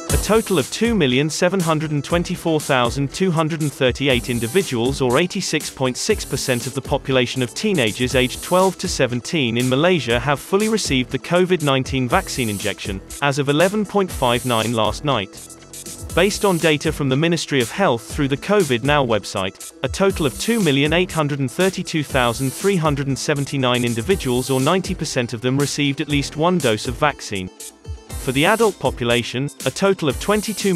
A total of 2,724,238 individuals, or 86.6% of the population of teenagers aged 12 to 17 in Malaysia, have fully received the COVID-19 vaccine injection, as of 11:59 last night. Based on data from the Ministry of Health through the COVID Now website, a total of 2,832,379 individuals, or 90% of them, received at least one dose of vaccine. For the adult population, a total of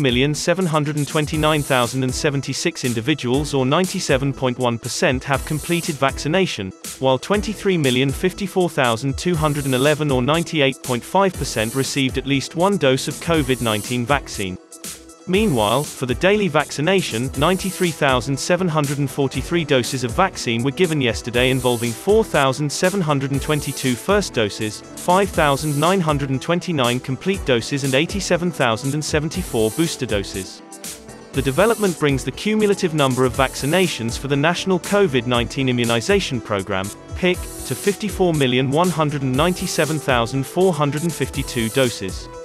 22,729,076 individuals, or 97.1%, have completed vaccination, while 23,054,211, or 98.5%, received at least one dose of COVID-19 vaccine. Meanwhile, for the daily vaccination, 93,743 doses of vaccine were given yesterday, involving 4,722 first doses, 5,929 complete doses and 87,074 booster doses. The development brings the cumulative number of vaccinations for the National COVID-19 Immunization Program, PIC, to 54,197,452 doses.